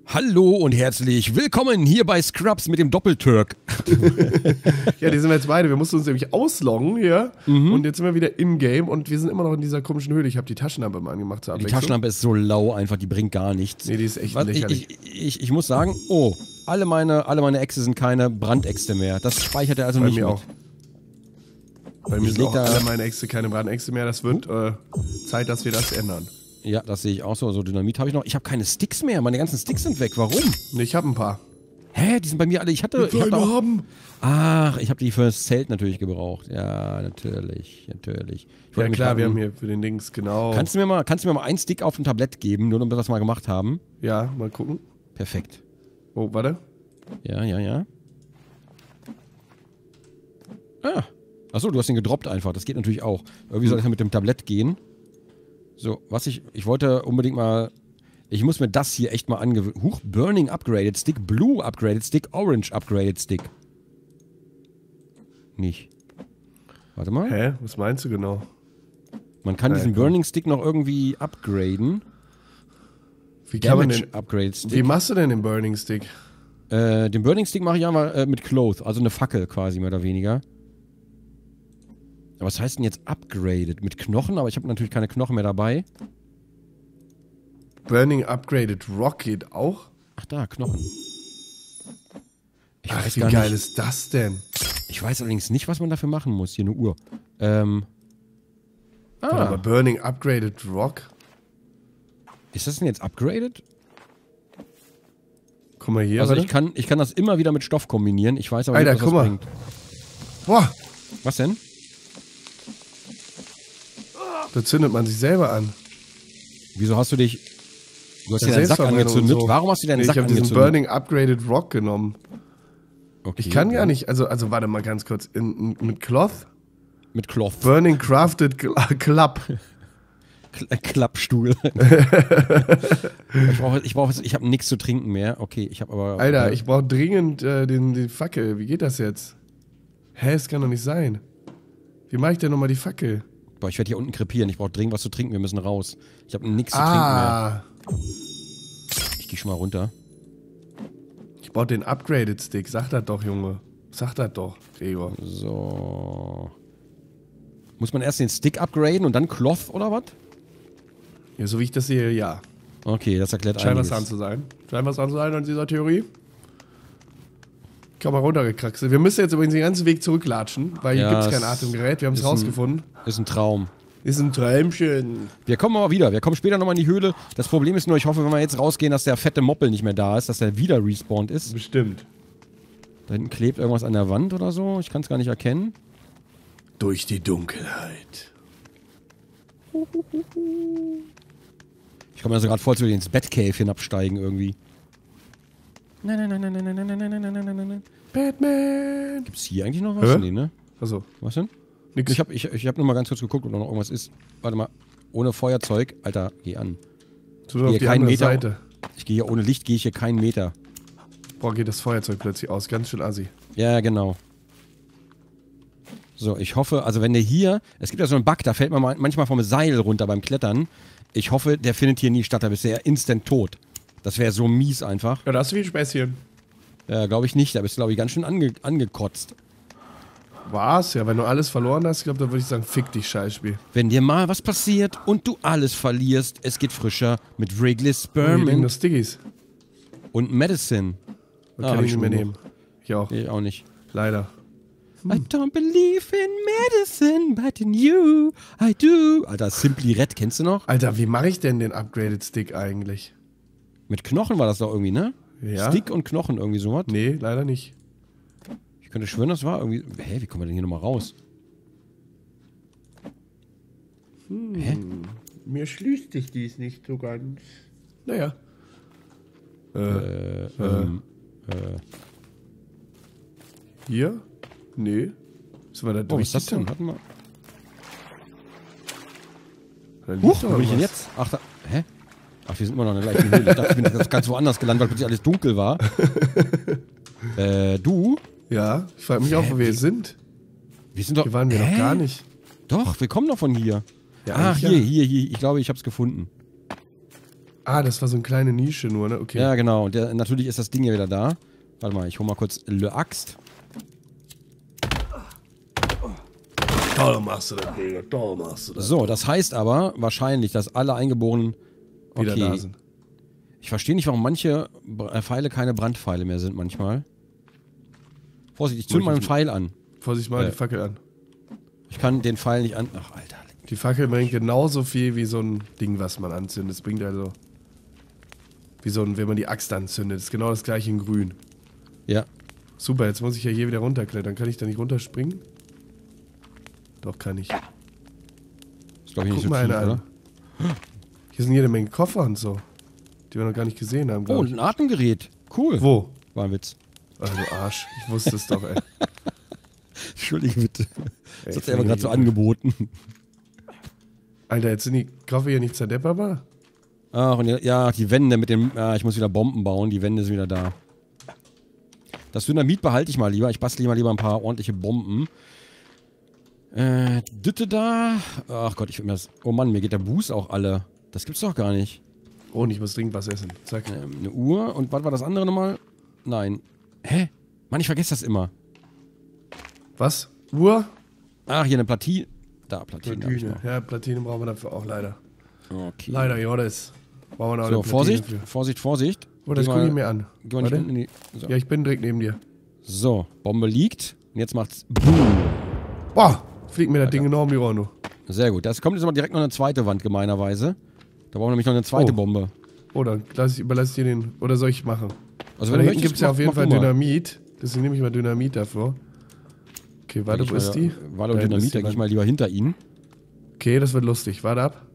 Hallo und herzlich willkommen hier bei Scrubs mit dem Doppeltürk. Ja, die sind wir jetzt beide. Wir mussten uns nämlich ausloggen hier. Und jetzt sind wir wieder im Game und wir sind immer noch in dieser komischen Höhle. Ich habe die Taschenlampe mal angemacht zur Die Abwechslung. Taschenlampe ist so lau einfach, die bringt gar nichts. Nee, die ist echt Was, lächerlich. ich muss sagen, alle meine Äxte sind keine Brandäxte mehr. Das speichert er also Bei nicht mir mit. auch. Bei mir Ich sind leg auch da- alle meine Äxte keine Brandäxte mehr. Das wird Zeit, dass wir das ändern. Ja, das sehe ich auch so. So Dynamit habe ich noch. Ich habe keine Sticks mehr. Meine ganzen Sticks sind weg. Warum? Nee, ich habe ein paar. Hä? Die sind bei mir alle. Ich hab da auch, haben. ach, ich habe die fürs Zelt natürlich gebraucht. Ja, natürlich. Ich Ja wollte mich klar, fragen, wir haben hier für den Dings, genau. Kannst du mir mal einen Stick auf ein Tablett geben, nur damit wir das mal gemacht haben? Ja, mal gucken. Perfekt. Oh, warte. Ja. Ah. Achso, du hast den gedroppt einfach. Das geht natürlich auch. Irgendwie soll das ja mit dem Tablett gehen. So, ich wollte unbedingt mal. Ich muss mir das hier echt mal angewöhnen. Huch, Burning Upgraded Stick, Blue Upgraded Stick, Orange Upgraded Stick. Nicht. Warte mal. Hä? Was meinst du genau? Man kann diesen Burning Stick noch irgendwie upgraden. Wie kann man Damage denn. Upgrade Stick. Wie machst du denn den Burning Stick? Den Burning Stick mache ich einmal mit Cloth, also eine Fackel quasi mehr oder weniger. Aber was heißt denn jetzt upgraded? Mit Knochen, aber ich habe natürlich keine Knochen mehr dabei. Burning Upgraded Rock geht auch? Ach da, Knochen. Ich Ach, weiß wie gar geil nicht. ist das denn? Ich weiß allerdings nicht, was man dafür machen muss. Hier eine Uhr. Warte mal, Burning Upgraded Rock? Ist das denn jetzt upgraded? Guck mal hier, Also warte. ich kann das immer wieder mit Stoff kombinieren. Ich weiß aber Alter, nicht, was guck das mal. bringt. Boah, Was denn? da zündet man sich selber an. Wieso hast du dich... Du hast Ja, dir deinen Sack Selbstverbrennung und angezündet. so. Warum hast du deinen Nee, Sack ich habe diesen angezündet? Burning Upgraded Rock genommen. Okay, Ich kann gar nicht, also warte mal ganz kurz. Mit Cloth? Mit Cloth. Burning Crafted Club. Klappstuhl. ich habe nichts zu trinken mehr. Okay, ich habe aber... Alter, ich brauche dringend die Fackel. Wie geht das jetzt? Hä, es kann doch nicht sein. Wie mache ich denn nochmal die Fackel? Boah, ich werde hier unten krepieren. Ich brauche dringend was zu trinken. Wir müssen raus. Ich habe nichts zu trinken mehr. Ich gehe schon mal runter. Ich brauche den Upgraded Stick. Sag das doch, Junge. Sag das doch, Gregor. So. Muss man erst den Stick upgraden und dann Cloth oder was? Ja, so wie ich das sehe, ja. Okay, das erklärt Scheint was einiges. dran zu sein. Scheint was dran zu sein an dieser Theorie. Ich habe mal runtergekraxelt. Wir müssen jetzt übrigens den ganzen Weg zurücklatschen, weil hier Ja, gibt es kein es Atemgerät. Wir haben es ist ein- rausgefunden. Ist ein Traum. Ist ein Träumchen. Wir kommen aber wieder. Wir kommen später nochmal in die Höhle. Das Problem ist nur, ich hoffe, wenn wir jetzt rausgehen, dass der fette Moppel nicht mehr da ist, dass der wieder respawned ist. Bestimmt. Da hinten klebt irgendwas an der Wand oder so. Ich kann es gar nicht erkennen. Durch die Dunkelheit. Ich komme mir so gerade vor, als würde ich ins Batcave hinabsteigen irgendwie. Nein. Batman. Gibt's hier eigentlich noch was? Hä? Nee, ne? Achso, Was denn? nix. Ich hab nur mal ganz kurz geguckt, ob da noch irgendwas ist. Warte mal. Ohne Feuerzeug. Alter, geh an. Tu nur auf Hier die keinen andere Meter. Seite. Ich gehe hier ohne Licht, gehe ich hier keinen Meter. Boah, geht das Feuerzeug plötzlich aus. Ganz schön assi. Ja, genau. So, ich hoffe, also wenn der hier, es gibt ja so einen Bug, da fällt man manchmal vom Seil runter beim Klettern. Ich hoffe, der findet hier nie statt, da bist du ja instant tot. Das wäre so mies einfach. Ja, da hast du viel Späßchen. Glaube ich nicht, da bist du, glaube ich, ganz schön angekotzt. War's? Ja, wenn du alles verloren hast, ich glaube, dann würde ich sagen, fick dich, Scheißspiel. Wenn dir mal was passiert und du alles verlierst, es geht frischer mit Wrigley's Hier liegen Spearmint nur Stickies. und Medicine. Man kann hab ich nicht mehr schon nehmen. Ich auch. Ich auch nicht. Leider. I don't believe in medicine, but in you, I do. Alter, Simply Red, kennst du noch? Alter, wie mache ich denn den Upgraded Stick eigentlich? Mit Knochen war das doch irgendwie, ne? Ja? Stick und Knochen, irgendwie sowas. Nee, leider nicht. Ich könnte schwören, das war irgendwie... Hä, wie kommen wir denn hier nochmal raus? Hä? Mir schließt sich dies nicht so ganz. Naja. Hier? Nee. Sind wir da Oh, was durch? ist das denn? Warte mal. Da liegt Huch, doch wo bin ich denn was. jetzt? Ach, hä? Ach, wir sind immer noch in der gleichen Höhle. Ich dachte, ich bin ganz woanders gelandet, weil plötzlich alles dunkel war. Du? Ja, ich frage mich auch, wo wir sind. Wir sind doch... Hier waren wir noch gar nicht. Doch, wir kommen doch von hier. Ja, Ach, eigentlich hier. Ich glaube, ich hab's gefunden. Ah, das war so eine kleine Nische nur, ne? Okay. Ja, genau. Und natürlich ist das Ding ja wieder da. Warte mal, ich hole mal kurz Le Axt. Toll machst du das, Digga. Toll machst du das. So, das heißt aber wahrscheinlich, dass alle Eingeborenen Wieder da sind. Ich verstehe nicht, warum manche Pfeile keine Brandpfeile mehr sind manchmal. Vorsicht, ich zünd mal einen Pfeil an. Vorsicht mal die Fackel an. Ich kann den Pfeil nicht an... Ach, Alter. Die Fackel bringt genauso viel wie so ein Ding, was man anzündet. Es bringt also... Wie so ein, wenn man die Axt anzündet. Das ist genau das gleiche in grün. Ja. Super, jetzt muss ich ja hier wieder runterklettern. Kann ich da nicht runterspringen? Doch, kann ich. Ist, glaube ich, nicht Guck so mal tief, eine oder? an. Hier sind jede Menge Koffer und so. Die wir noch gar nicht gesehen haben, Oh, glaube und ich. ein Atemgerät. Cool. Wo? War ein Witz. Ach, du Arsch. Ich wusste es doch, ey. Entschuldige bitte. Das Ey, hat er aber gerade so angeboten. Alter, jetzt sind die Koffer hier nicht zerdepperbar? Ach, und ja, die Wände mit dem... ich muss wieder Bomben bauen. Die Wände sind wieder da. Das Dynamit behalte ich mal lieber. Ich bastle lieber ein paar ordentliche Bomben. Ditte da. Ach Gott, ich will mir das... Oh Mann, mir geht der Boost auch alle. Das gibt's doch gar nicht. Oh, und ich muss dringend was essen. Zack. Eine Uhr. Und was war das andere nochmal? Nein. Hä? Mann, ich vergesse das immer. Was? Uhr? Ach, hier eine Platine. Da, Platine. hab ich Platine. noch. Ja, Platine brauchen wir dafür auch leider. Okay. Leider, Jodes. Brauchen wir noch So, eine Platine Vorsicht, für. Vorsicht, Vorsicht. Oh, das Geh gucke mal- ich mir an. Geh mal nicht Warte. unten in die... So. Ja, ich bin direkt neben dir. So, Bombe liegt. Und jetzt macht's Boom. Boah, fliegt mir das Ding enorm die Ohren, du. Sehr gut. Das kommt jetzt aber direkt noch eine zweite Wand, gemeinerweise. Da brauchen wir nämlich noch eine zweite Oh. Bombe. Oh, dann überlasse ich dir den. Oder soll ich machen? Also Da wenn du hinten möchtest, gibt es ja auf jeden mach Fall du mal. Dynamit. Deswegen nehme ich mal Dynamit davor. Okay, warte, wo ist die? Warte, Da und hinten ist Dynamit, da die gehe ich Wand. mal lieber hinter ihn. Okay, das wird lustig. Warte ab.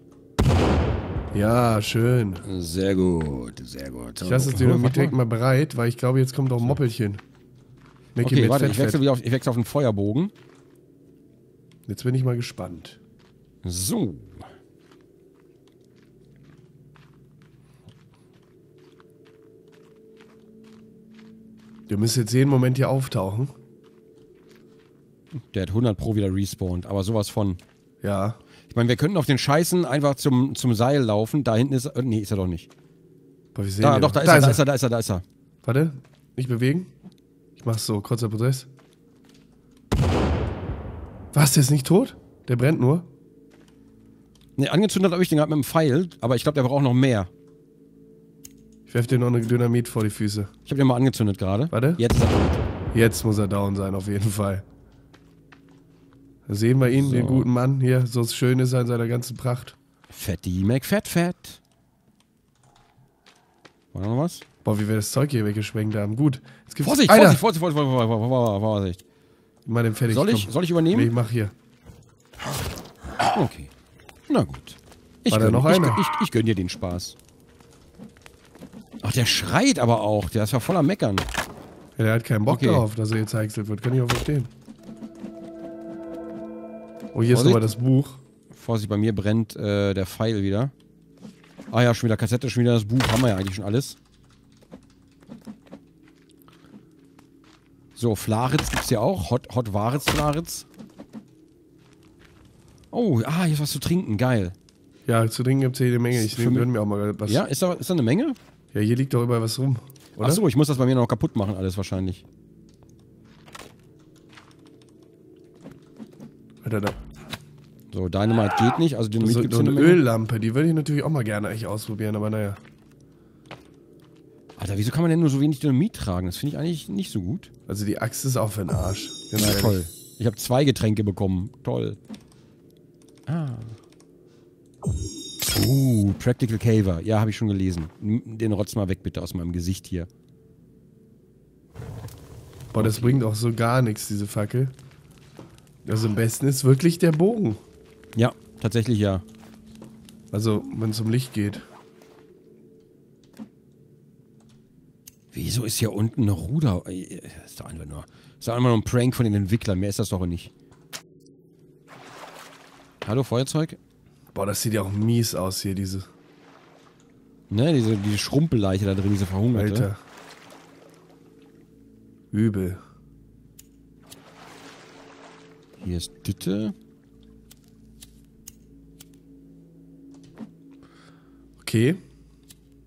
Ja, schön. Sehr gut, sehr gut. Ich lasse das Dynamit direkt mal bereit, weil ich glaube, jetzt kommt auch ein Moppelchen. Make Okay, it warte, fett, ich wechsle fett. wieder auf, ich wechsle auf den Feuerbogen. Jetzt bin ich mal gespannt. So. Du müsst jetzt jeden Moment hier auftauchen. Der hat 100 Pro wieder respawned, aber sowas von. Ja. Ich meine, wir könnten auf den Scheißen einfach zum Seil laufen. Da hinten ist er. Nee, ist er doch nicht. Boah, wie sehen Da, wir doch, das? da ist er, da ist er. Warte, nicht bewegen. Ich mach's so, kurzer Prozess. Was, der ist nicht tot? Der brennt nur? Nee, angezündet habe ich den gerade mit dem Pfeil, aber ich glaube, der braucht noch mehr. Ich werf dir noch eine Dynamit vor die Füße. Ich habe den mal angezündet gerade. Warte. Jetzt ist er tot. Jetzt muss er down sein, auf jeden Fall. Da sehen wir ihn, So. den guten Mann hier. So schön ist er in seiner ganzen Pracht. Fetti McFett. War da noch was? Boah, wie wir das Zeug hier weggesprengt haben. Gut. Jetzt gibt's Vorsicht, Alter! Vorsicht. Mal den fertig. Soll komm. ich Nee, übernehmen? ich mach hier. Okay. Na gut. War da noch einer? Ich gönn dir den Spaß. Ach, der schreit aber auch. Der ist ja voller Meckern. Ja, der hat keinen Bock Okay. darauf, dass er jetzt heichselt wird. Kann ich auch verstehen. Oh, hier ist Vorsicht. nochmal das Buch. Vorsicht, bei mir brennt der Pfeil wieder. Ah ja, schon wieder Kassette, schon wieder das Buch. Haben wir ja eigentlich schon alles. So, Flaritz gibt's hier auch. Hot Waritz Flaritz. Oh, hier ist was zu trinken. Geil. Ja, zu trinken gibt es hier jede Menge. Ich Für mich- würde mir auch mal was. Ja, ist da eine Menge? Ja, hier liegt doch überall was rum. Oder? Achso, ich muss das bei mir noch kaputt machen, alles wahrscheinlich. Alter, da. So, Dynamite geht nicht, also Dynamit So, gibt's so hier eine eine Menge. Öllampe, die würde ich natürlich auch mal gerne eigentlich ausprobieren, aber naja. Alter, wieso kann man denn nur so wenig Dynamit tragen? Das finde ich eigentlich nicht so gut. Also die Axt ist auch für den Arsch. Ganz Na ehrlich. toll. Ich habe 2 Getränke bekommen. Toll. Practical Caver. Ja, habe ich schon gelesen. Den rotz mal weg bitte aus meinem Gesicht hier. Boah, das bringt auch so gar nichts, diese Fackel. Also am besten ist wirklich der Bogen. Ja, tatsächlich ja. Also, wenn es um Licht geht. Wieso ist hier unten eine Ruder? Ist doch einfach nur ein Prank von den Entwicklern. Mehr ist das doch nicht. Hallo, Feuerzeug? Boah, das sieht ja auch mies aus hier, diese. Ne, diese Schrumpelleiche da drin, diese verhungerte. Alter. Übel. Hier ist Ditte. Okay.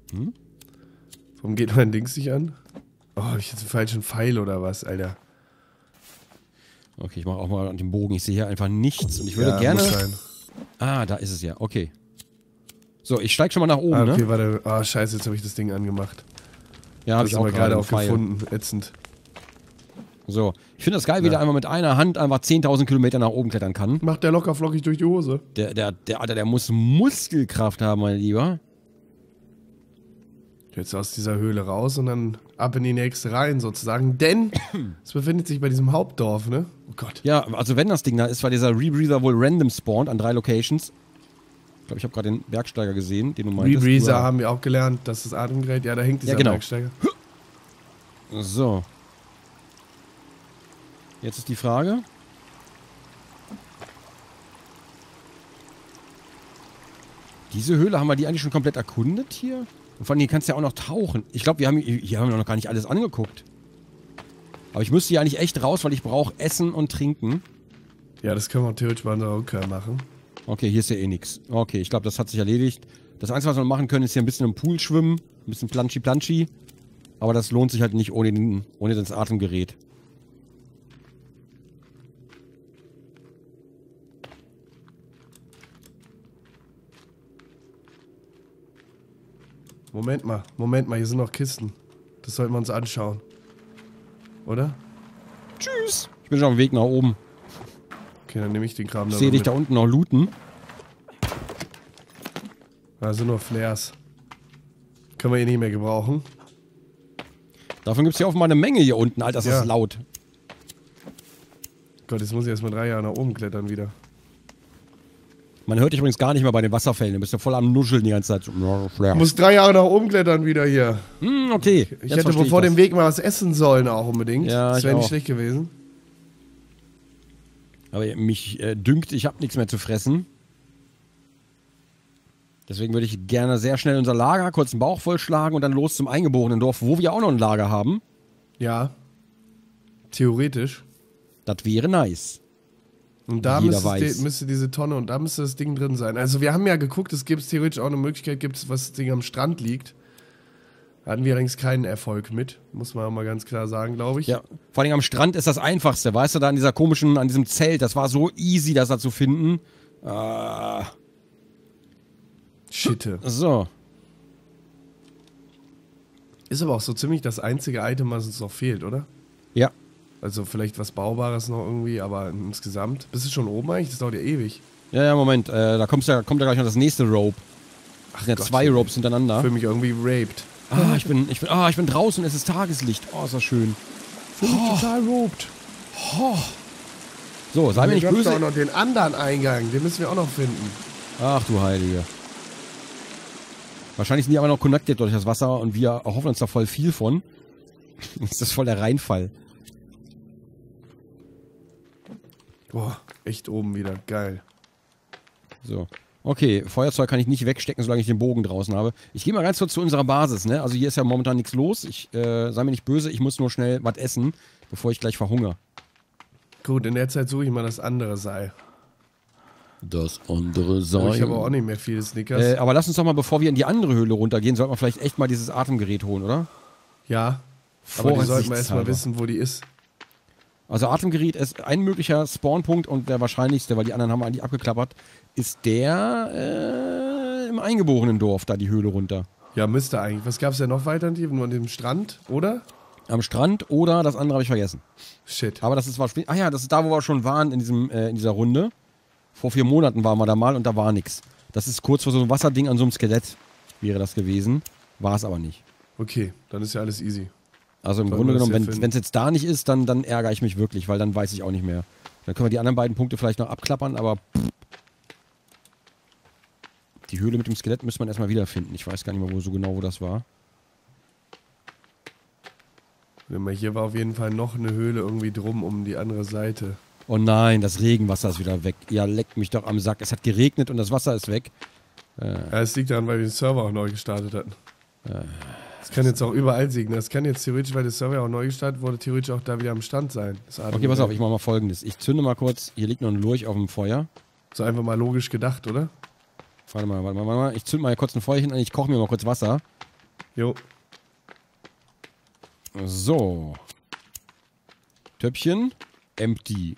Warum geht mein Dings nicht an? Oh, hab ich jetzt einen falschen Pfeil oder was, Alter? Okay, ich mache auch mal an dem Bogen. Ich sehe hier einfach nichts. Und ich würde gerne... Muss sein. Ah, da ist es ja. Okay. So, ich steig schon mal nach oben, Okay, ne? warte. Ah, scheiße, jetzt habe ich das Ding angemacht. Ja, habe ich auch gerade einen auch Pfeil. gefunden. Ätzend. So, ich finde das geil, wie der einmal mit einer Hand einfach 10.000 Kilometer nach oben klettern kann. Macht der locker flockig durch die Hose. Alter, der muss Muskelkraft haben, mein Lieber. Jetzt aus dieser Höhle raus und dann ab in die nächste rein sozusagen. Denn es befindet sich bei diesem Hauptdorf, ne? Oh Gott. Ja, also wenn das Ding da ist, weil dieser Rebreather wohl random spawnt an 3 Locations. Ich glaube, ich habe gerade den Bergsteiger gesehen, den du meintest. Rebreather haben wir auch gelernt, dass das Atemgerät. Ja, da hängt dieser Bergsteiger. So. Jetzt ist die Frage. Diese Höhle, haben wir die eigentlich schon komplett erkundet hier? Und vor allem, hier kannst du ja auch noch tauchen. Ich glaube, hier haben wir noch gar nicht alles angeguckt. Aber ich müsste hier eigentlich echt raus, weil ich brauche Essen und Trinken. Ja, das können wir theoretisch bei unserer Rückkehr machen. Okay, hier ist ja eh nichts. Okay, ich glaube, das hat sich erledigt. Das Einzige, was wir machen können, ist hier ein bisschen im Pool schwimmen. Ein bisschen planschi-planschi. Aber das lohnt sich halt nicht ohne das Atemgerät. Moment mal, hier sind noch Kisten. Das sollten wir uns anschauen. Oder? Tschüss. Ich bin schon auf dem Weg nach oben. Okay, dann nehme ich den Kram Ich da sehe dich mit. da unten noch looten. Da sind nur Flares. Können wir hier nicht mehr gebrauchen. Davon gibt es hier offenbar eine Menge hier unten. Alter, das Ja. ist laut. Gott, jetzt muss ich erstmal 3 Jahre nach oben klettern wieder. Man hört dich übrigens gar nicht mehr bei den Wasserfällen. Du bist ja voll am Nuscheln die ganze Zeit. Ich muss 3 Jahre nach oben klettern wieder hier. Okay. Ich hätte vor dem Weg mal was essen sollen auch unbedingt. Ja, das ich wäre nicht auch. schlecht gewesen. Aber mich dünkt, ich habe nichts mehr zu fressen. Deswegen würde ich gerne sehr schnell unser Lager, kurz den Bauch vollschlagen und dann los zum eingeborenen Dorf, wo wir auch noch ein Lager haben. Ja. Theoretisch. Das wäre nice. Und da Jeder weiß. müsste diese Tonne und da müsste das Ding drin sein. Also wir haben ja geguckt, es gibt theoretisch auch eine Möglichkeit, was das Ding am Strand liegt. Da hatten wir allerdings keinen Erfolg mit, muss man auch mal ganz klar sagen, glaube ich. Ja, vor allem am Strand ist das Einfachste, weißt du, da an dieser an diesem Zelt, das war so easy, das da zu finden. Schitte. So. Ist aber auch so ziemlich das einzige Item, was uns noch fehlt, oder? Ja. Also vielleicht was Baubares noch irgendwie, aber insgesamt. Bist du schon oben eigentlich? Das dauert ja ewig. Ja, Moment, da kommt ja gleich noch das nächste Rope. Ach, ja, Gott, 2 Ropes hintereinander. Ich fühle mich irgendwie raped. Ich bin draußen, es ist Tageslicht. Oh, ist das schön. Fühle mich total raped. So, sei mir nicht Hier gab's böse. auch noch den anderen Eingang, den müssen wir auch noch finden. Ach du Heilige. Wahrscheinlich sind die aber noch connected durch das Wasser und wir erhoffen uns da voll viel von. Das ist voll der Reinfall. Boah, echt oben wieder, geil. So. Okay, Feuerzeug kann ich nicht wegstecken, solange ich den Bogen draußen habe. Ich gehe mal ganz kurz zu unserer Basis, ne? Also hier ist ja momentan nichts los. Sei mir nicht böse, ich muss nur schnell was essen, bevor ich gleich verhungere. Gut, in der Zeit suche ich mal das andere Seil. Das andere Seil. Ich habe auch nicht mehr viele Snickers. Aber lass uns doch mal, bevor wir in die andere Höhle runtergehen, sollten wir vielleicht echt mal dieses Atemgerät holen, oder? Ja, aber die sollten wir erstmal Vorsichtshalber. wissen, wo die ist. Also Atemgerät ist ein möglicher Spawnpunkt und der wahrscheinlichste, weil die anderen haben wir eigentlich abgeklappert, ist der im eingeborenen Dorf, da die Höhle runter. Ja, müsste eigentlich. Was gab es denn noch weiter in die? Nur an dem Strand, oder? Am Strand oder das andere habe ich vergessen. Shit. Aber das ist wahrscheinlich. Ach ja, das ist da, wo wir schon waren in dieser Runde. Vor 4 Monaten waren wir da mal und da war nichts. Das ist kurz vor so einem Wasserding an so einem Skelett, wäre das gewesen. War es aber nicht. Okay, dann ist ja alles easy. Also im Sollen Grunde wir das genommen, hier wenn es jetzt da nicht ist, dann ärgere ich mich wirklich, weil dann weiß ich auch nicht mehr. Dann können wir die anderen beiden Punkte vielleicht noch abklappern, aber die Höhle mit dem Skelett müsste man erstmal wiederfinden. Ich weiß gar nicht mehr wo das war. Hier war auf jeden Fall noch eine Höhle irgendwie drum um die andere Seite. Oh nein, das Regenwasser ist wieder weg. Ja, leckt mich doch am Sack. Es hat geregnet und das Wasser ist weg. Ja, es liegt daran, weil wir den Server auch neu gestartet hatten. Das kann jetzt auch überall liegen. Das kann jetzt theoretisch, weil der Server auch neu gestartet wurde, theoretisch auch da wieder am Stand sein. Okay, pass auf, ich mache mal Folgendes. Ich zünde mal kurz, hier liegt noch ein Lurch auf dem Feuer. So einfach mal logisch gedacht, oder? Warte mal. Ich zünde mal kurz ein Feuerchen an, ich koche mir mal kurz Wasser. Jo. So. Töpfchen. Empty.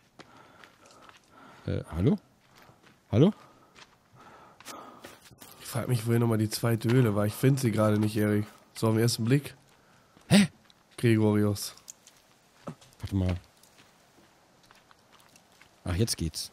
Hallo? Hallo? Ich frage mich, wohin nochmal die zweite Höhle war. Ich finde sie gerade nicht, Erik. So am ersten Blick. Hä? Gregorius. Warte mal. Ach, jetzt geht's.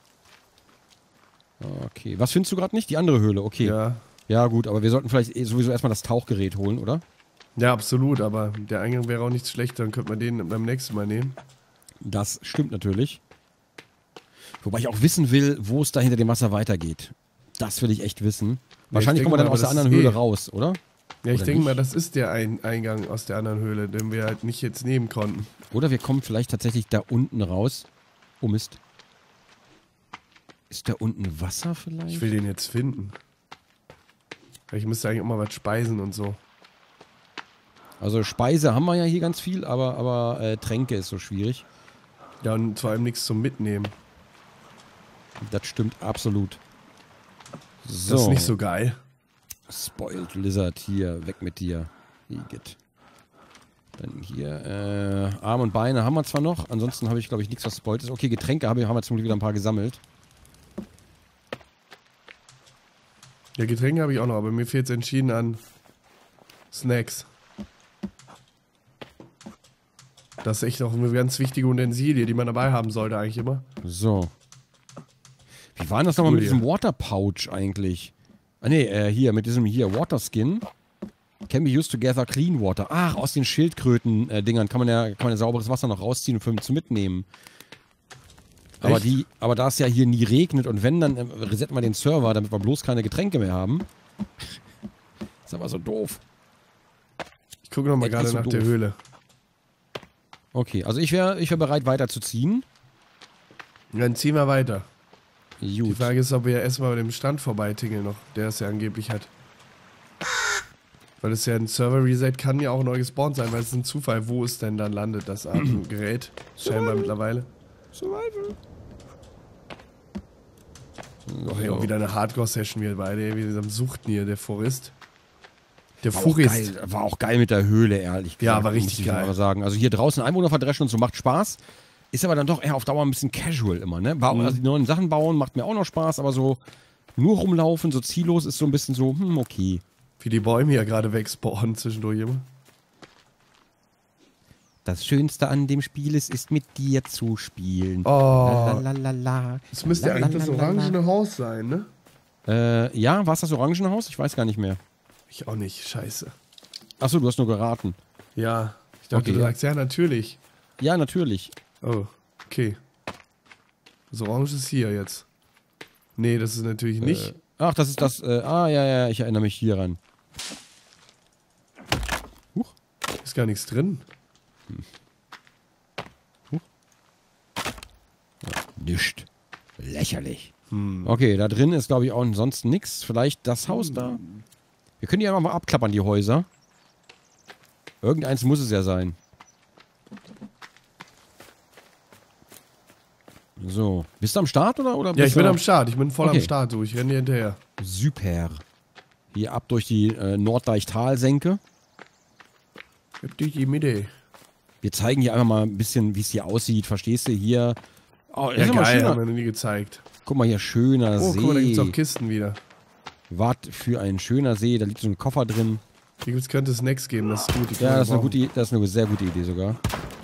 Okay. Was findest du gerade nicht? Die andere Höhle, okay. Ja. Ja, gut, aber wir sollten vielleicht sowieso erstmal das Tauchgerät holen, oder? Ja, absolut, aber der Eingang wäre auch nichts schlechter, dann könnte man den beim nächsten Mal nehmen. Das stimmt natürlich. Wobei ich auch wissen will, wo es da hinter dem Wasser weitergeht. Das will ich echt wissen. Wahrscheinlich kommen wir dann aus der anderen Höhle raus, oder? Ja, ich Oder denke nicht? mal, das ist der Eingang aus der anderen Höhle, den wir halt nicht jetzt nehmen konnten. Oder wir kommen vielleicht tatsächlich da unten raus. Oh Mist. Ist da unten Wasser vielleicht? Ich will den jetzt finden. Ich müsste eigentlich auch mal was speisen und so. Also Speise haben wir ja hier ganz viel, aber Tränke ist so schwierig. Ja, und vor allem nichts zum Mitnehmen. Das stimmt absolut. So. Das ist nicht so geil. Spoiled Lizard hier, weg mit dir. Igitt. Dann hier, Arm und Beine haben wir zwar noch, ansonsten habe ich, glaube ich, nichts, was spoiled ist. Okay, Getränke haben wir zum Glück wieder ein paar gesammelt. Ja, Getränke habe ich auch noch, aber mir fehlt es entschieden an Snacks. Das ist echt auch eine ganz wichtige Utensilie, die man dabei haben sollte eigentlich immer. So. Wie war denn das nochmal mit diesem Water Pouch eigentlich? Ah ne, hier, mit diesem hier, Water Skin. Can be used to gather clean water. Ach, aus den Schildkröten-Dingern kann man ja sauberes Wasser noch rausziehen und zu mitnehmen. Aber da es ja hier nie regnet und wenn, dann resetten wir den Server, damit wir bloß keine Getränke mehr haben. Ist aber so doof. Ich gucke nochmal gerade so nach doof. der Höhle. Okay, also ich wär bereit weiterzuziehen. Dann ziehen wir weiter. Die Gut. Frage ist, ob wir erstmal bei dem Stand vorbeitingeln noch, der es ja angeblich hat. Weil es ja ein Server-Reset kann ja auch neu gespawnt sein, weil es ist ein Zufall, wo es denn dann landet, das Atemgerät. Scheinbar mittlerweile. Survival. Oh, hier auch wieder eine Hardcore-Session, wir beide, wie am Suchten hier, der Forest. Der War auch Forest. geil, war auch geil mit der Höhle, ehrlich gesagt. Ja, war richtig muss ich geil. mal sagen. Also hier draußen Einwohner verdreschen und so macht Spaß. Ist aber dann doch eher auf Dauer ein bisschen casual immer, ne? Also die neuen Sachen bauen macht mir auch noch Spaß, aber so nur rumlaufen, so ziellos ist so ein bisschen so, okay. Wie die Bäume hier gerade wegspawnen zwischendurch immer. Das Schönste an dem Spiel ist mit dir zu spielen. Oh. Lalalala. Das müsste eigentlich das orangene Haus sein, ne? Ja, war es das Orangenhaus? Ich weiß gar nicht mehr. Ich auch nicht, scheiße. Achso, du hast nur geraten. Ja, ich dachte, Okay, du ja. sagst ja natürlich. Ja, natürlich. Oh, okay. Das Orange ist hier jetzt. Nee, das ist natürlich nicht. Ach, das ist das. Ja, ich erinnere mich hieran. Huch. Ist gar nichts drin. Nischt. Lächerlich. Okay, da drin ist, glaube ich, auch ansonsten nichts. Vielleicht das Haus da. Wir können die einfach mal abklappern, die Häuser. Irgendeins muss es ja sein. So. Bist du am Start oder Ja, bist ich bin du- am Start. Ich bin voll am Okay. Start, du. Ich renne dir hinterher. Super. Hier ab durch die Norddeich-Talsenke. Ich hab dich in die Mitte. Wir zeigen hier einfach mal ein bisschen, wie es hier aussieht. Verstehst du? Hier. Oh, das Ja, ist aber geil, haben schöner. wir noch nie gezeigt. Guck mal hier, schöner Oh, See. guck mal, da gibt's auch Kisten wieder. Was für ein schöner See. Da liegt so ein Koffer drin. Hier könnte es Snacks geben, das ist gut. Die können Ja, wir das ist, brauchen. das ist eine sehr gute Idee sogar.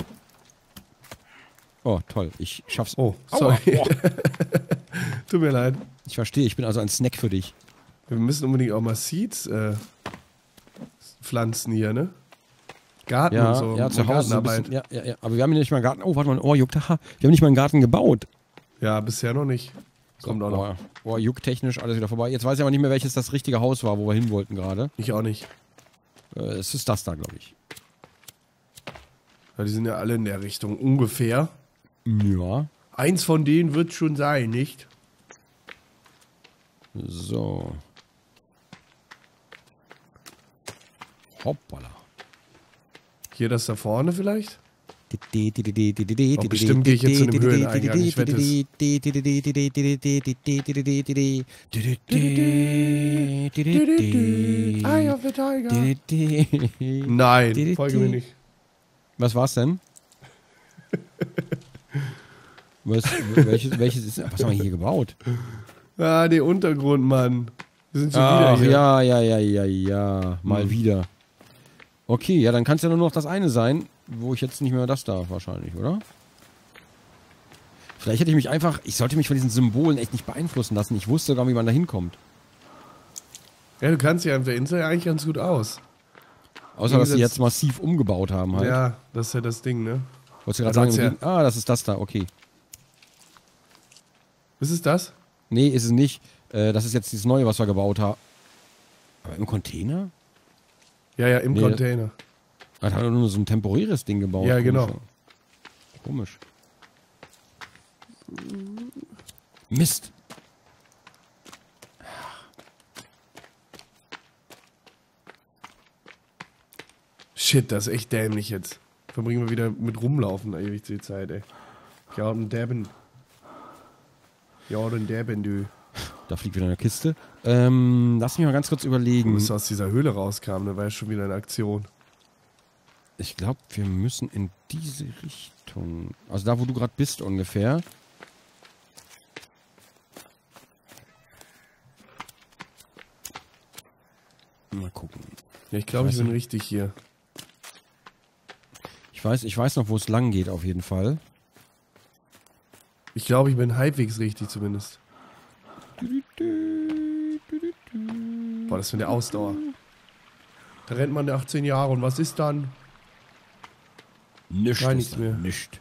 Oh, toll. Ich schaff's. Oh, Aua. sorry. Oh, Tut mir leid. ich verstehe. Ich bin also ein Snack für dich. Wir müssen unbedingt auch mal Seeds pflanzen hier, ne? Garten Ja, und so. ja, zu Hause. So ein Gartenarbeit. bisschen, ja. Aber wir haben nicht mal einen Garten. Oh, warte mal. Oh, juckt. Haha. Wir haben nicht mal einen Garten gebaut. Ja, bisher noch nicht. Kommt auch noch. Oh, jucktechnisch alles wieder vorbei. Jetzt weiß ich aber nicht mehr, welches das richtige Haus war, wo wir hin wollten gerade. Ich auch nicht. Es ist das da, glaube ich. Ja, die sind ja alle in der Richtung ungefähr. Ja. Eins von denen wird schon sein, nicht? So. Hoppala. Hier das da vorne vielleicht? Oh, bestimmt gehe ich jetzt zu einem Höhleneingang, ich wette es. Eye of the Tiger. Nein, folge mir nicht. Was war's denn? Welches ist, was haben wir hier gebaut? Ah, der Untergrund, Mann. Wir sind schon wieder hier. Ja. Mal wieder. Okay, ja, dann kann es ja nur noch das eine sein, wo ich jetzt nicht mehr das darf, wahrscheinlich, oder? Vielleicht hätte ich mich einfach, ich sollte mich von diesen Symbolen echt nicht beeinflussen lassen. Ich wusste sogar, wie man da hinkommt. Ja, du kannst ja auf der Insel eigentlich ganz gut aus. Außer, dass sie jetzt massiv umgebaut haben halt. Ja, das ist ja das Ding, ne? Wolltest du gerade sagen, das ist das da, okay. Was ist das? Nee, ist es nicht. Das ist jetzt dieses Neue, was wir gebaut haben. Aber im Container? Ja, im Container. Da hat er nur so ein temporäres Ding gebaut. Ja, genau. Komisch. Mist. Shit, das ist echt dämlich jetzt. Verbringen wir wieder mit rumlaufen ewig die Zeit, ey. Ja, und Derben. Ja, den Derben, du. Da fliegt wieder eine Kiste. Lass mich mal ganz kurz überlegen. Bis aus dieser Höhle rauskam, da war ja schon wieder eine Aktion. Ich glaube, wir müssen in diese Richtung. Also da, wo du gerade bist ungefähr. Mal gucken. Ja, ich glaube, ich bin richtig hier. Ich weiß noch, wo es lang geht, auf jeden Fall. Ich glaube, ich bin halbwegs richtig zumindest. Boah, das ist mit der Ausdauer. Da rennt man 18 Jahre und was ist dann? Nichts mehr. Nicht.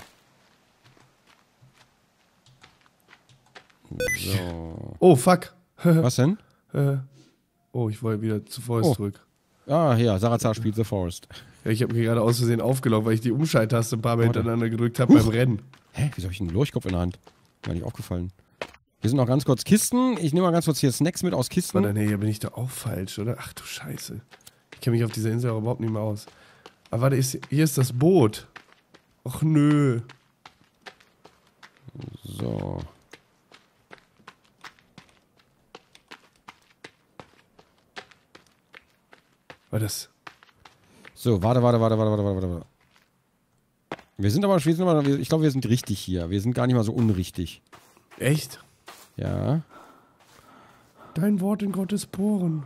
So. Oh, fuck. Was denn? Oh, ich wollte wieder zu Forest zurück. Ah, ja, Sarazar spielt The Forest. Ja, ich habe mir gerade aus Versehen aufgelaufen, weil ich die Umschalttaste ein paar Mal hintereinander gedrückt habe beim Rennen. Hä, wieso habe ich einen Leuchtkopf in der Hand? Gar nicht aufgefallen. Hier sind noch ganz kurz Kisten. Ich nehme mal ganz kurz hier Snacks mit aus Kisten. Warte, nee, hier bin ich doch auch falsch, oder? Ach du Scheiße. Ich kenne mich auf dieser Insel auch überhaupt nicht mehr aus. Aber warte, hier ist das Boot. Och nö. So. War das? So, warte. Wir sind aber, ich glaube, wir sind richtig hier. Wir sind gar nicht mal so unrichtig. Echt? Ja. Dein Wort in Gottes Poren.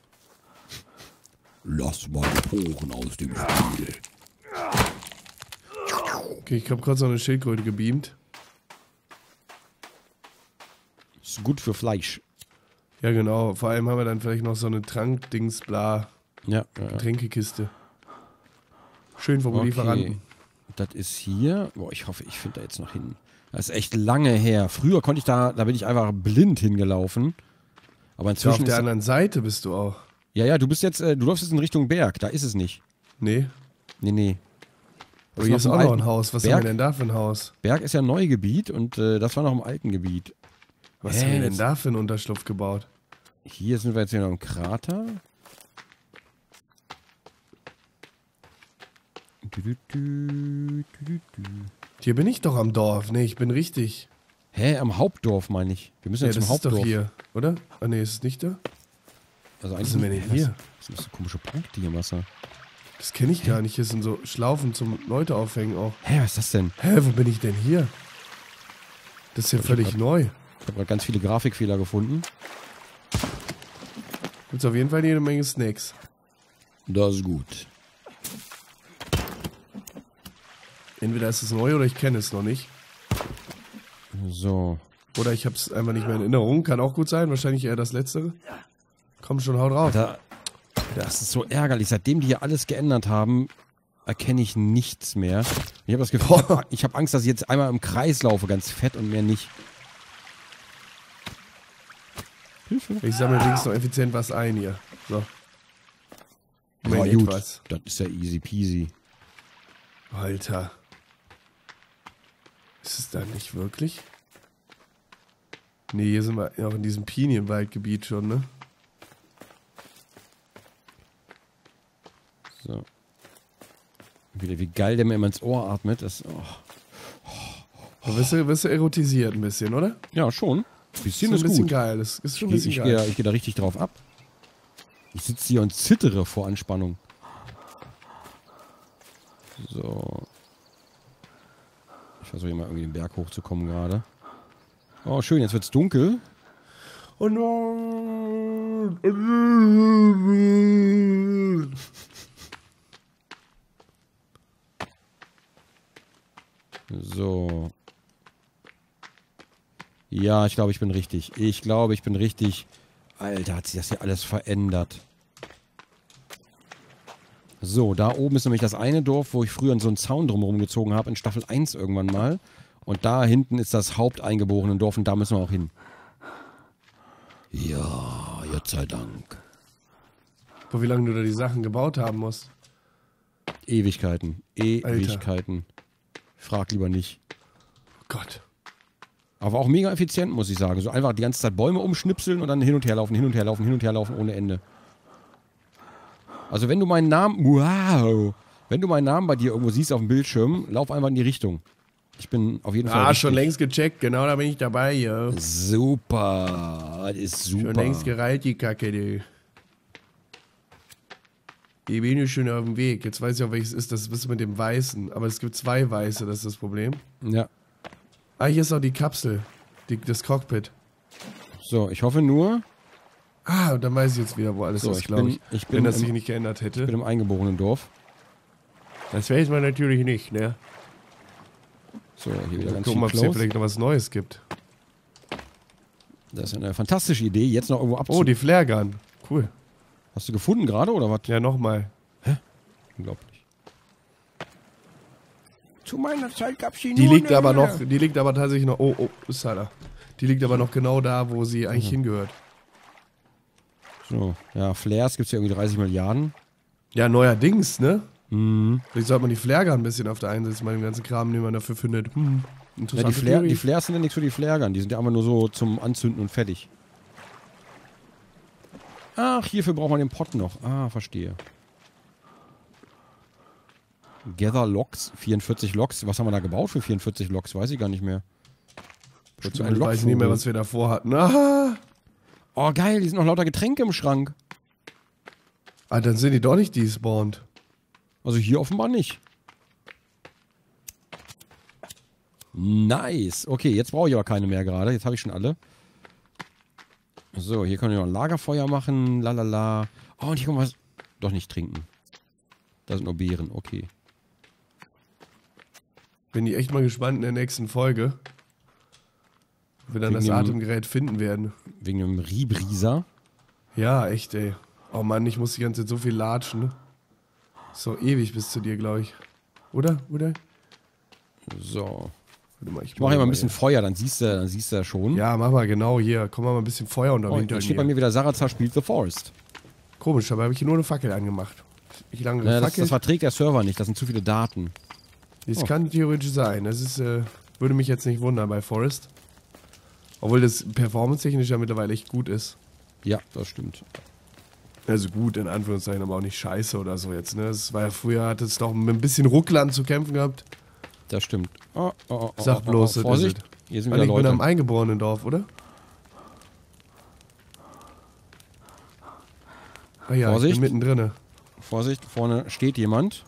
Lass mal Poren aus dem Spiel. Okay, ich habe gerade so eine Schildkröte gebeamt. Ist gut für Fleisch. Ja, genau. Vor allem haben wir dann vielleicht noch so eine Trankdings, bla. Ja. Getränkekiste. Schön vom Lieferanten. Das ist hier. Boah, ich hoffe, ich finde da jetzt noch hin. Das ist echt lange her. Früher konnte ich da bin ich einfach blind hingelaufen. Aber inzwischen. Ja, auf der anderen Seite bist du auch. Ja, du bist jetzt, du läufst jetzt in Richtung Berg. Da ist es nicht. Nee. Nee. Aber hier ist auch noch ein Haus. Was haben wir denn da für ein Haus? Berg ist ja ein Neugebiet und das war noch im alten Gebiet. Was haben wir denn da für einen Unterschlupf gebaut? Hier sind wir jetzt wieder im Krater. Hier bin ich doch am Dorf. Nee, ich bin richtig. Hä, am Hauptdorf meine ich. Wir müssen jetzt zum Hauptdorf. Das ist doch hier, oder? Ah nee, ist es nicht da? Also Was sind wir denn hier? Das sind so komische Punkte hier im Wasser. Das kenne ich gar nicht. Hier sind so Schlaufen zum Leute aufhängen auch. Hä, was ist das denn? Hä, wo bin ich denn hier? Das ist ja völlig neu. Ich habe gerade ganz viele Grafikfehler gefunden. Gibt's auf jeden Fall jede Menge Snacks. Das ist gut. Entweder ist es neu oder ich kenne es noch nicht. So. Oder ich habe es einfach nicht mehr in Erinnerung. Kann auch gut sein. Wahrscheinlich eher das Letztere. Komm schon, hau drauf. Alter, das ist so ärgerlich. Seitdem die hier alles geändert haben, erkenne ich nichts mehr. Ich habe das Gefühl, ich habe Angst, dass ich jetzt einmal im Kreis laufe, ganz fett und mehr nicht. Hilfe. Ich sammle links noch effizient was ein hier. So. Ja, gut. Das ist ja easy peasy. Alter. Ist es da nicht wirklich? Nee, hier sind wir auch in diesem Pinienwaldgebiet schon, ne? So. Wie geil der mir immer ins Ohr atmet. Das, Du wirst du erotisiert ein bisschen, oder? Ja, schon. Bisschen ist ist ein bisschen gut. geil. Das ist schon ein bisschen Ich geil. gehe da richtig drauf ab. Ich sitze hier und zittere vor Anspannung. So. Ich versuche hier mal irgendwie den Berg hochzukommen gerade. Oh, schön, jetzt wird's dunkel. Oh no. So. Ja, ich glaube, ich bin richtig. Ich glaube, ich bin richtig. Alter, hat sich das hier alles verändert. So, da oben ist nämlich das eine Dorf, wo ich früher in so einen Zaun drumherum gezogen habe, in Staffel 1 irgendwann mal. Und da hinten ist das haupteingeborene Dorf und da müssen wir auch hin. Ja, Gott sei Dank. Boah, wie lange du da die Sachen gebaut haben musst. Ewigkeiten. Ewigkeiten. Frag lieber nicht. Oh Gott. Aber auch mega effizient, muss ich sagen. So einfach die ganze Zeit Bäume umschnipseln und dann hin und her laufen, hin und her laufen, hin und her laufen ohne Ende. Also wenn du meinen Namen, wow, wenn du meinen Namen bei dir irgendwo siehst auf dem Bildschirm, lauf einfach in die Richtung. Ich bin auf jeden Fall Ah, richtig. schon längst gecheckt, genau, da bin ich dabei, ja. Super, das ist super. Schon längst gereilt, die Kacke, du. Ich bin ja schon auf dem Weg. Jetzt weiß ich auch, welches ist. Das ist mit dem Weißen. Aber es gibt 2 Weiße, das ist das Problem. Ja. Ah, hier ist auch die Kapsel. Das Cockpit. So, ich hoffe nur, Ah, und dann weiß ich jetzt wieder, wo alles So, ist, glaube ich. ich bin Wenn das im- sich nicht geändert ich bin hätte. im eingeborenen Dorf. Das weiß man natürlich nicht, ne? So, hier wieder ganz Gucken, viel ob es hier Close. vielleicht noch was Neues gibt. Das ist eine fantastische Idee, jetzt noch irgendwo Oh, abzu... die Flare Gun. Cool. Hast du gefunden gerade oder was? Ja, nochmal. Unglaublich. Zu meiner Zeit gab's die Die nur liegt eine- aber noch, die liegt aber tatsächlich noch, oh, ist da. Die liegt aber noch genau da, wo sie eigentlich hingehört. So, ja, Flares gibt's ja irgendwie 30 Milliarden. Ja, neuerdings, ne? Mhm. Vielleicht sollte man die Flare Gun ein bisschen auf der einsetzen, bei dem ganzen Kram, den man dafür findet. Ja, Interessante die Theorie. Flares sind ja nichts für die Flare-Gun, die sind ja einfach nur so zum Anzünden und fertig. Ach, hierfür braucht man den Pot noch. Ah, verstehe. Gather Loks, 44 Loks. Was haben wir da gebaut für 44 Loks? Weiß ich gar nicht mehr. Bestimmt Ich ein weiß nicht mehr, Lokvogel. was wir davor hatten. Ah, Oh, geil, die sind noch lauter Getränke im Schrank. dann sind die doch nicht despawned. Also hier offenbar nicht. Nice. Okay, jetzt brauche ich aber keine mehr gerade. Jetzt habe ich schon alle. So, hier können wir noch ein Lagerfeuer machen. Lalala. Oh, und hier können wir was... Doch nicht trinken. Da sind nur Beeren. Okay. Bin ich echt mal gespannt in der nächsten Folge. Ob wir dann das Wegen dem- Atemgerät finden werden. Wegen dem Riebrieser. Ja, echt, ey. Oh Mann, ich muss die ganze Zeit so viel latschen. So ewig bis zu dir, glaube ich. Oder? So. Warte mal, Ich mache hier mal ein bisschen Feuer, dann siehst du ja schon. Ja, mach mal genau hier. Komm mal ein bisschen Feuer unter Oh, hinter jetzt steht bei mir. mir wieder Sarazar spielt The Forest. Komisch, dabei habe ich hier nur eine Fackel angemacht. Ich lange Das gefackelt. verträgt der Server nicht, das sind zu viele Daten. Das Oh. kann theoretisch sein. Das ist, würde mich jetzt nicht wundern bei Forest. Obwohl das performance-technisch ja mittlerweile echt gut ist. Ja, das stimmt. Also gut, in Anführungszeichen, aber auch nicht scheiße oder so jetzt, ne? Es war ja früher, hat es doch mit ein bisschen Ruckland zu kämpfen gehabt. Das stimmt. Oh, Sag bloß, das Vorsicht, ist es. hier sind Weil wieder ich bin am Leute. eingeborenen Dorf, oder? Ah ja, Vorsicht. ich bin mittendrin. Vorsicht, vorne steht jemand.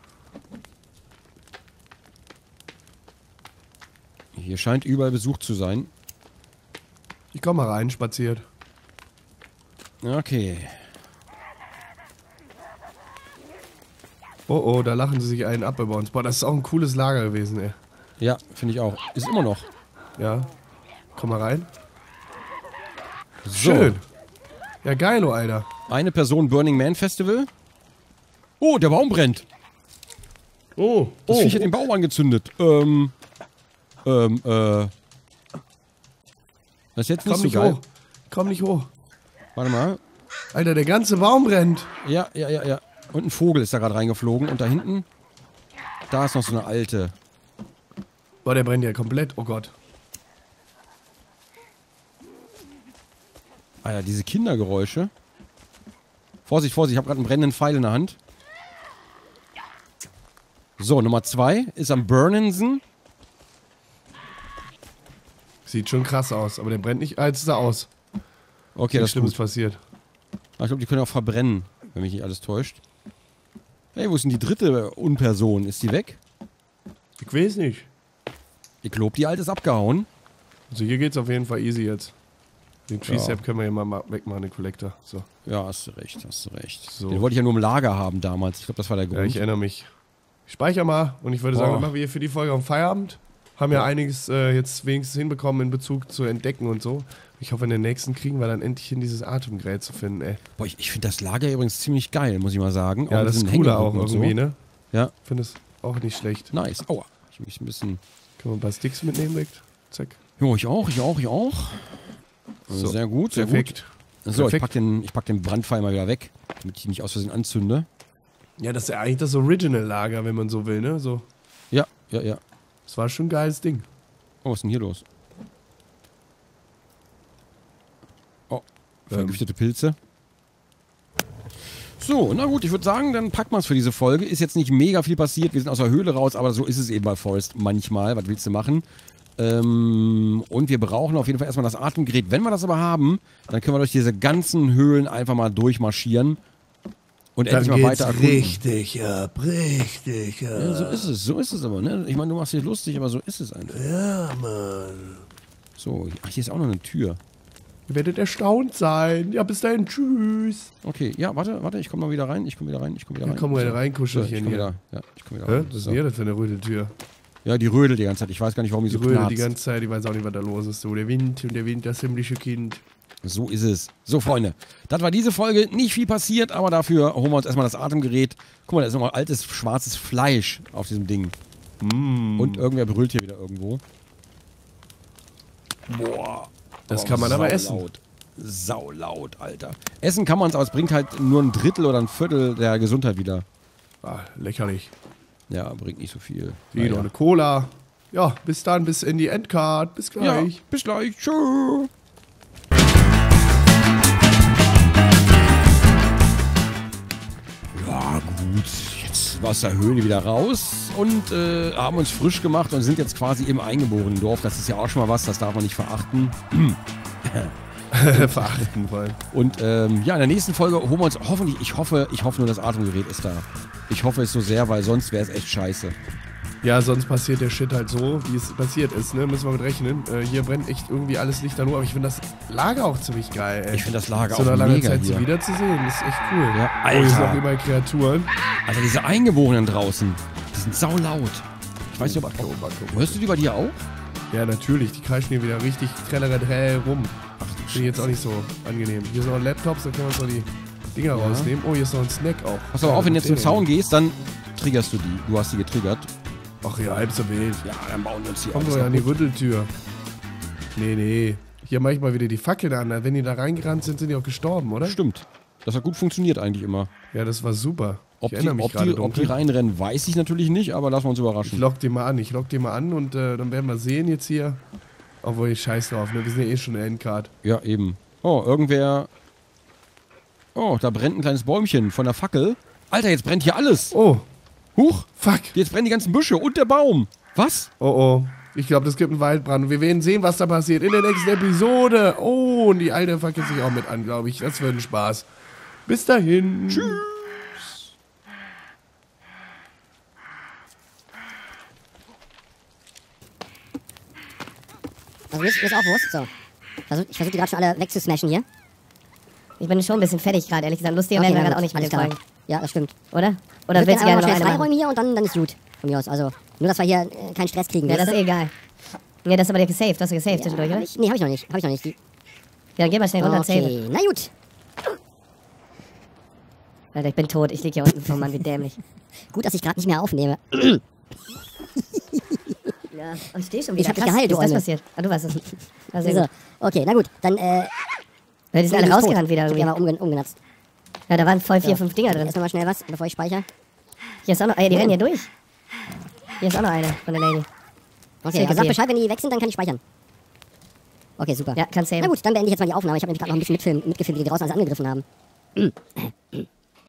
Hier scheint überall Besuch zu sein. Ich komm mal rein, spaziert. Okay. Oh oh, da lachen sie sich einen ab bei uns. Boah, das ist auch ein cooles Lager gewesen, ey. Ja, finde ich auch. Ist immer noch. Ja. Komm mal rein. So. Schön. Ja, geilo, Alter. Eine Person Burning Man Festival. Oh, der Baum brennt. Oh, Das Viech hat den Baum angezündet. Das ist jetzt nicht Komm so nicht geil. hoch. Komm nicht hoch. Warte mal. Alter, der ganze Baum brennt. Ja. Und ein Vogel ist da gerade reingeflogen. Und da hinten, da ist noch so eine alte. Boah, der brennt ja komplett. Oh Gott. Ah ja, diese Kindergeräusche. Vorsicht, Vorsicht, ich habe gerade einen brennenden Pfeil in der Hand. So, Nummer 2 ist am Burnensen. Sieht schon krass aus, aber der brennt nicht. Ah, jetzt ist er aus. Okay, das ist Schlimmes gut. passiert. Ich glaube, die können auch verbrennen, wenn mich nicht alles täuscht. Hey, wo ist denn die dritte Unperson? Ist die weg? Ich weiß nicht. Ich glaube, die alte ist abgehauen. Also hier geht's auf jeden Fall easy jetzt. Den Tricep Ja. können wir ja mal wegmachen, den Collector. So. Ja, hast du recht, hast du recht. So. Den wollte ich ja nur im Lager haben damals. Ich glaube, das war der Grund. Ja, ich erinnere mich. Ich speichere mal und ich würde sagen, Boah. dann machen wir hier für die Folge am Feierabend. Haben ja einiges jetzt wenigstens hinbekommen in Bezug zu entdecken und so. Ich hoffe, in der nächsten kriegen wir dann endlich hin, dieses Atemgerät zu finden, ey. Boah, ich finde das Lager übrigens ziemlich geil, muss ich mal sagen. Ja, mit das ist diesen cooler auch Hängebrücken und irgendwie, ne? Ja, Finde es auch nicht schlecht. nice. Aua. Ich mich ein bisschen... Können wir ein paar Sticks mitnehmen direkt? Zack. Jo, ich auch. So, Sehr gut, sehr perfekt. gut. So, Perfekt. ich pack den Brandpfeil mal wieder weg, damit ich ihn nicht aus Versehen anzünde. Ja, das ist ja eigentlich das Original-Lager, wenn man so will, ne? So. Ja. Das war schon ein geiles Ding. Oh, was ist denn hier los? Oh, vergiftete Pilze. So, na gut, ich würde sagen, dann packen wir es für diese Folge. Ist jetzt nicht mega viel passiert, wir sind aus der Höhle raus, aber so ist es eben bei Forest manchmal. Was willst du machen? Und wir brauchen auf jeden Fall erstmal das Atemgerät. Wenn wir das aber haben, dann können wir durch diese ganzen Höhlen einfach mal durchmarschieren und endlich mal weiter erkunden. richtig ab. Ja, so ist es aber, ne? Ich meine, du machst dich lustig, aber so ist es einfach. Ja, Mann. So, ach, hier ist auch noch eine Tür. Ihr werdet erstaunt sein. Ja, bis dahin, tschüss. Okay, ja, warte, ich komme mal wieder rein, Ja, komm mal rein, So, Kuschelchen ich komme hier. wieder, ja, ich komme wieder Hä? rein. Was ist So. denn hier denn für eine Rödeltür? Ja, die rödelt die ganze Zeit. Ich weiß gar nicht, warum die Die so Rödel knarzt. die ganze Zeit, ich weiß auch nicht, was da los ist. So, der Wind und der Wind, das himmlische Kind. So ist es. So, Freunde, das war diese Folge. Nicht viel passiert, aber dafür holen wir uns erstmal das Atemgerät. Guck mal, da ist nochmal altes, schwarzes Fleisch auf diesem Ding. Und irgendwer brüllt hier wieder irgendwo. Boah. Das kann man aber essen. Saulaut, Alter. Essen kann man es, aber es bringt halt nur ein Drittel oder ein Viertel der Gesundheit wieder. Ah, lächerlich. Ja, bringt nicht so viel. Hier noch eine Cola. Ja, bis dann, bis in die Endcard. Bis Ja, gleich. bis gleich. Tschüss. Ja, gut. Jetzt war aus der Höhle wieder raus und haben uns frisch gemacht und sind jetzt quasi im eingeborenen Dorf. Das ist ja auch schon mal was, das darf man nicht verachten. Verachten wollen. Und ja, in der nächsten Folge holen wir uns hoffentlich, ich hoffe nur, das Atemgerät ist da. Ich hoffe es so sehr, weil sonst wäre es echt scheiße. Ja, sonst passiert der Shit halt so, wie es passiert ist, ne? Müssen wir mit rechnen. Hier brennt echt irgendwie alles lichterloh, aber ich finde das Lager auch ziemlich geil, ey. Ich finde das Lager so auch eine lange mega Zeit hier. so wiederzusehen, das ist echt cool. Ja, Oh, hier sind Alter. auch überall Kreaturen. Also diese Eingeborenen draußen, die sind saulaut. Ich weiß nicht, hörst du die bei dir auch? Ja, natürlich, die kreischen hier wieder richtig trellere rum. Ach du Finde ich jetzt auch nicht so angenehm. Hier sind noch Laptops, da können wir uns noch die Dinger Ja. rausnehmen. Oh, hier ist noch ein Snack auch. Pass aber auf, wenn du jetzt zum Zaun gehst, dann triggerst du die. Du hast die getriggert. Ach ja, halb so wild. Ja, dann bauen wir uns hier Kommt doch ja an die Rütteltür. Nee. Hier mache ich mal wieder die Fackeln an. Wenn die da reingerannt sind, sind die auch gestorben, oder? Stimmt. Das hat gut funktioniert eigentlich immer. Ja, das war super. Ob Ich erinnere mich gerade ob die dunkel. reinrennen, weiß ich natürlich nicht, aber lassen wir uns Ich überraschen. lock die mal an und dann werden wir sehen jetzt hier. Obwohl ich scheiß drauf, ne? Wir sind ja eh schon in der Endcard. Ja, eben. Oh, irgendwer... Oh, da brennt ein kleines Bäumchen von der Fackel. Alter, jetzt brennt hier alles. Oh, Huch, fuck. jetzt brennen die ganzen Büsche und der Baum. Was? Oh. Ich glaube, das gibt einen Waldbrand. Wir werden sehen, was da passiert in der nächsten Episode. Oh, und die Alte fackelt sich auch mit an, glaube ich. Das wird ein Spaß. Bis dahin. Tschüss. Also mir ist auch Wurst. So. Ich versuche die gerade schon alle wegzusmashen hier. Ich bin schon ein bisschen fertig gerade, ehrlich gesagt. Lustiger werden wir na gerade gut, auch nicht mit alles den klar. Folgen. Ja, das stimmt. Oder? Ich Oder würde willst du gerne gerne mal noch schnell eine freiräumen machen? hier und dann ist gut. Von mir aus. Also, nur, dass wir hier keinen Stress kriegen. Ja, das weißt ist du? egal. Nee, das ist aber dir gesaved. Das hast du gesaved zwischendurch, oder? Nee, hab ich noch nicht. Die- Ja, dann geh mal schnell runter und save. Okay, na gut. Alter, ich bin tot. Ich lieg hier unten vor, Mann, wie dämlich. Gut, dass ich gerade nicht mehr aufnehme. Ja, und ich steh schon Ich wieder. hab dich Krass, geheilt, wie ist du das Eule. passiert? Ah, du warst es. Ah, sehr So, gut. okay, na gut. Dann, Ja, die sind bin alle ich rausgerannt tot. wieder Ich hab irgendwie. die mal umgenatzt. Ja, da waren voll 4, So. 5 Dinger drin. Erst mal schnell was, bevor ich speichere. Hier ist auch noch, die rennen hier durch. Hier ist auch noch eine von der Lady. Okay, Safe sag hier. Bescheid, wenn die weg sind, dann kann ich speichern. Okay, super. Ja, kannst Na saven. gut, dann beende ich jetzt mal die Aufnahme. Ich habe nämlich gerade noch ein bisschen mitgefilmt, wie die draußen alles angegriffen haben.